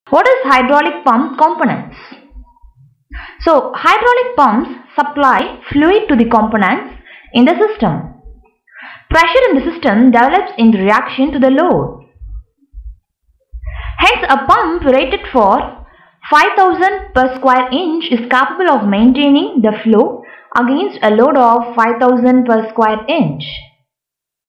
What is hydraulic pump components? So, hydraulic pumps supply fluid to the components in the system. Pressure in the system develops in reaction to the load. Hence, a pump rated for 5000 per square inch is capable of maintaining the flow against a load of 5000 per square inch.